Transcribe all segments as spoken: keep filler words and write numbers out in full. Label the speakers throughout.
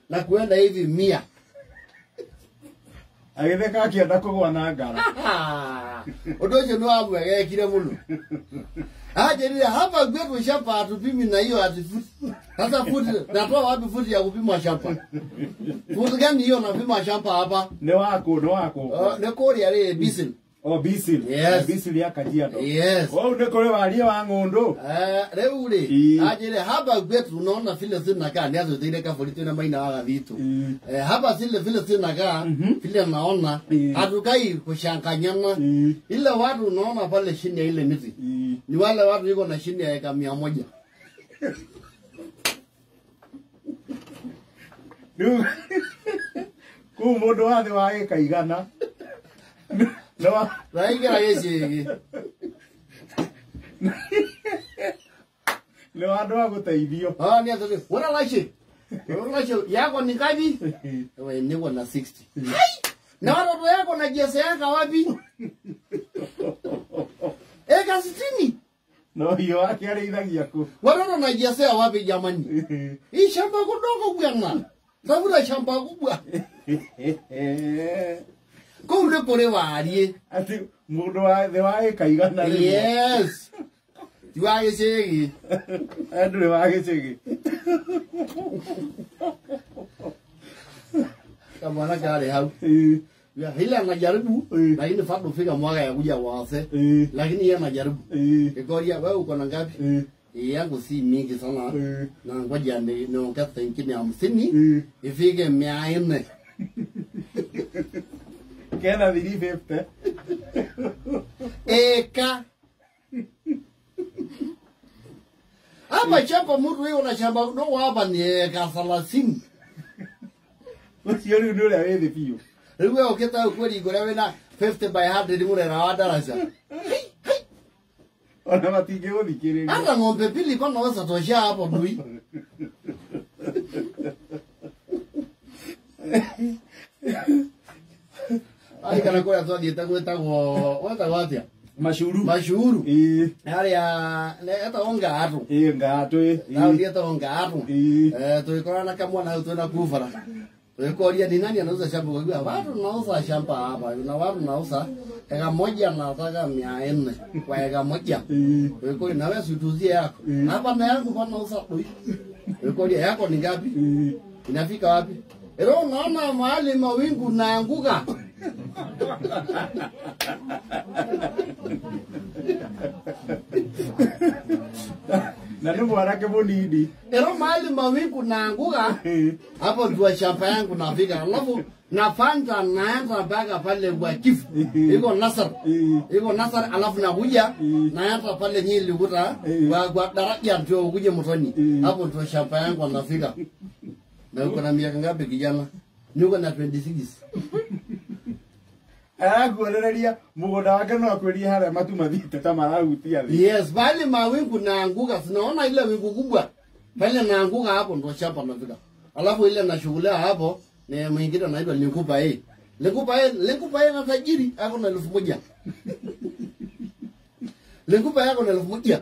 Speaker 1: na kuenda hivi mia.
Speaker 2: Agitheka akienda kugwa na ngara.
Speaker 1: Undu ucio ni wamwegekire muno. Ajerire hapa gwetu shamba hatupimi na hiyo atifuti. Sasa futi natoa wapi futi ya kupima shamba? Futi gani hiyo napima shamba hapa?
Speaker 2: Ni wako, ni wako.
Speaker 1: Oh, ni kori ale bisil.
Speaker 2: Oh, bisil.
Speaker 1: Yes.
Speaker 2: Bisil ya Kajiado.
Speaker 1: Yes.
Speaker 2: Oh, ni kore wali wa ngondo.
Speaker 1: Eh, reule. Ajire hapa gwetu unaona vile zinakaa ni azo zile kafuli tena maina waga vitu. Eh, hapa zile vile zinakaa vile naona hatukai kushanganyana. Ile watu unaona pale chini ya ile miti. Ni wale watu yuko na chini ya eka mia moja.
Speaker 2: Ndu. Ku mundu wa thi wa eka igana. No,
Speaker 1: Raigira yesi.
Speaker 2: No andu wa guteithio.
Speaker 1: Ah, ni ato. Wala lache. Wala lache yako ni ngapi? Wewe niko na sixty. Na watoto yako na jese yako wapi? Eka sitini.
Speaker 2: No, hiyo yake areithagia ku.
Speaker 1: Watoto na jese wapi jamani? Hii shamba kidogo bwana. Sababu shamba kubwa. Kumbe kore warie.
Speaker 2: Ati mundu wa thi wa eka igana.
Speaker 1: Yes. Tuage segi.
Speaker 2: Andu wa gicigi.
Speaker 1: Kama na gari hau. Ya hila anajaribu lakini fado fika mwaka ya kuja wase. Lakini yeye anajaribu. Ikoria wewe uko na ngapi? Yangu si mingi sana. Na ngoja ni niongeze ingine hamsini ifike mia nne.
Speaker 2: Kena three fifty.
Speaker 1: Eka. Hapa shamba mtu wewe una shamba kidogo hapa ni eka thelathini.
Speaker 2: Usio ni ndio ya hivi pio.
Speaker 1: Wewe ukita ukweli gore wena fifty by one hundred mure na wadarasa.
Speaker 2: Ona matinge uthikiriri.
Speaker 1: Hata ng'ombe pili kwa naweza tosha hapo ndui. Ai kana kwa tu dieta kweta go wata watia.
Speaker 2: Mashuru.
Speaker 1: Mashuru.
Speaker 2: Eh.
Speaker 1: Hali ya hata onga atu.
Speaker 2: Eh ngato eh.
Speaker 1: Na dieta onga atu.
Speaker 2: Eh.
Speaker 1: Eh tuikora na kama na tuenda kufara. Tuikoria ni nani anauza shamba kwa watu nauza shamba hapa. Na watu nauza eka moja nataka mia nne kwa eka moja. Tuikoria na wewe utuzie yako. Hapa na yangu kwa nauza doi. Tuikoria yako ni ngapi? Inafika wapi? Ero naona mahali mawingu naanguka.
Speaker 2: Na ndio warake bonidi.
Speaker 1: Ero mahali mawingu naanguka. Hapo ndio shamba yangu nafika. Alafu nafanta naanza mpaka pale kwa kifu. Iko nasar. Iko nasar alafu nakuja naanza pale nyili kuta kwa kwa daraja ndio ukuje mtoni. Hapo ndio shamba yangu nafika. Na uko na miaka ngapi kijana? Niko na twenty-six.
Speaker 2: Araguorereria mugunda wake no akweria hara matu mathite ta marahutia thi.
Speaker 1: Yes, bali mawingu naanguka. Sinaona ile wingu kubwa. Pale naanguka hapo ndo shamba nafika. Alafu ile nashughulika hapo ni mwingine anaitwa Likupa eh. Likupa eh, Likupa eh na tajiri ako na elfu moja. Likupa yako na elfu moja.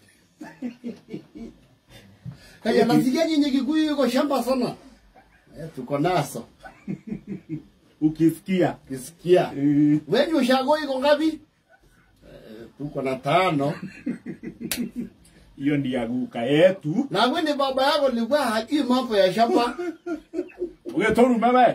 Speaker 1: Kaya nasikia nyinyi Kikuyu yuko shamba sana. Eh, tuko naso.
Speaker 2: Ukisikia,
Speaker 1: Kisikia. Wewe ushago iko ngapi? Eh, tuko na tano.
Speaker 2: Hiyo ndio aguka yetu.
Speaker 1: Na wewe baba yako alikuwa hajui mambo ya shamba.
Speaker 2: Wewe toru mama.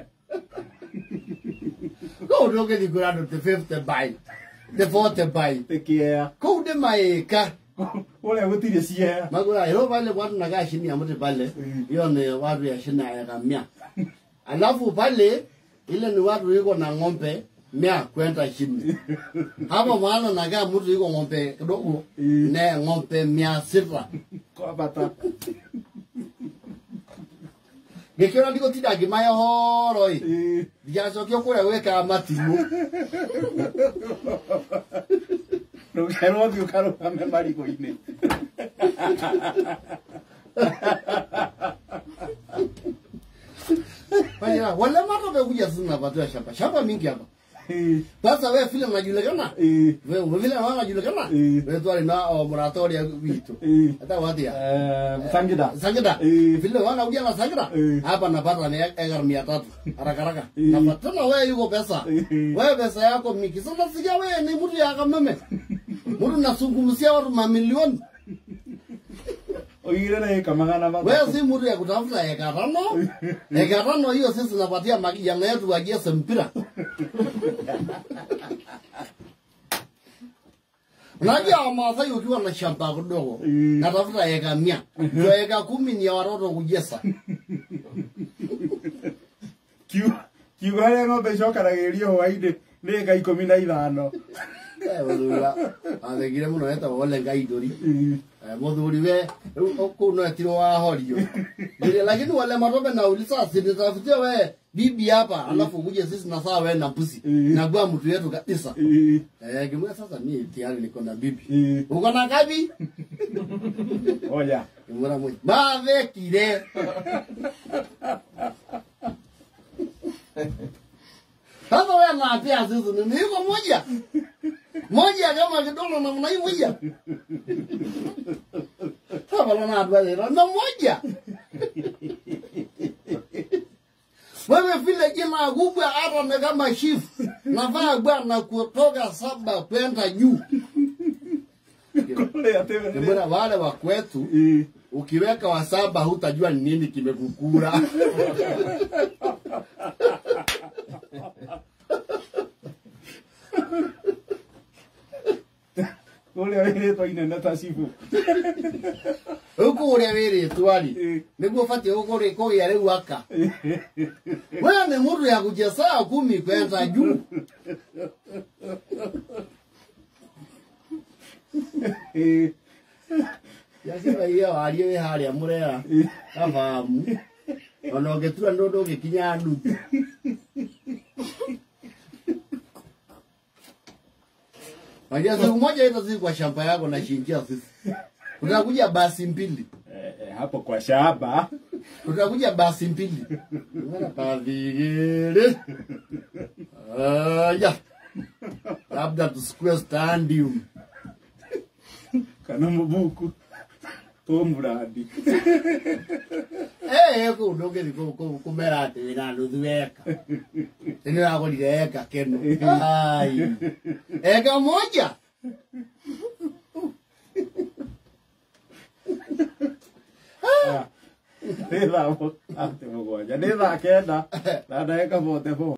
Speaker 1: Go roge di grado the fifty by. The forty by.
Speaker 2: Tekia.
Speaker 1: Go de maeka.
Speaker 2: Ole gutire cia.
Speaker 1: Magura hilo pale watu nakaa chini ya mti pale. Hiyo ni watu ya shina ya kamia. Alafu pale ile ni watu yuko na ng'ombe mia kwenda chini. Hapo maana nakaa mtu yuko ng'ombe kidogo ne ng'ombe mia sita.
Speaker 2: Kwa bata.
Speaker 1: Gekera ndiko tidagi maya horo i. Jaso kyo kure weka matimu.
Speaker 2: No kero dio karo kame mari ko ine.
Speaker 1: Baya wala mato be kuja sina batu ya shamba. Shamba mingi hapa. Sasa wewe vile unajulikana? Wewe vile unajulikana? Wewe tu alina moratoria vitu. Hata wapi ya?
Speaker 2: Eh, Sangida.
Speaker 1: Sangida. Vile wanakuja na Sangida. Hapa napata ni eka mia tatu. Haraka haraka. Napata na wewe yuko pesa. Wewe pesa yako mingi. Sasa sija wewe ni mtu ya kameme. Mtu nasungumzia watu mamilioni.
Speaker 2: Oire na eka magana matatu.
Speaker 1: Wewe si mtu ya kutafuta eka tano. Eka tano hiyo sisi tunapatia kijana yetu agiye mpira. Unajua Mathaai ukiwa na shamba kidogo, natafuta eka mia. Kwa eka kumi ni ya watoto kujesa.
Speaker 2: Kiu kiu hale ng'ombe shoka ragerio waide ni eka ikumi na ithano.
Speaker 1: Eh wala. Athegire muno eta wole ngai ndori. Eh muthuri we ku no etiro wa horio. Ndio lakini wale matope na ulisa sinitafutia we bibi hapa alafu kuje sisi na sawa wewe na mpusi. Na kwa mtu yetu kabisa. Eh kimwe sasa mimi tayari niko na bibi. Uko na gabi?
Speaker 2: Oya.
Speaker 1: Kimwe mwe. Ba vekire. Sasa wewe unaapia sisi ni yuko moja. Moja kama kidogo na mnai moja. Sasa na adwale na moja. Wewe vile kina kubwa hata na kama chief. Nafaa bwana kutoka saba kwenda juu.
Speaker 2: Kule atebe.
Speaker 1: Mbona wale wa kwetu ukiweka wa saba hutajua ni nini kimekukura.
Speaker 2: Kule wale to inenda tasifu.
Speaker 1: Huko ule wele twali. Niguo fati huko ule ko yale waka. Wewe ni mtu ya kujesa kumi kwenda juu.
Speaker 2: Eh.
Speaker 1: Yasema hiyo aliye hali ya murera. Kafahamu. Ono getura ndodo gekinya ndu. Wajia siku moja itazi kwa shamba yako na shinjia sisi. Utakuja basi mbili.
Speaker 2: Eh, hapo kwa shamba.
Speaker 1: Utakuja basi mbili. Ngana pavigere. Ah ya. Labda tusikue standium.
Speaker 2: Kana mubuku. Tombradi.
Speaker 1: Eh, ko ndoge ko ko kumera ate na nduweka. Tena yako liweka keno. Ai. Eka moja.
Speaker 2: Ah. Nĩ thaa ate mũgwanja nĩ thaa kenda na ndagĩka bote bo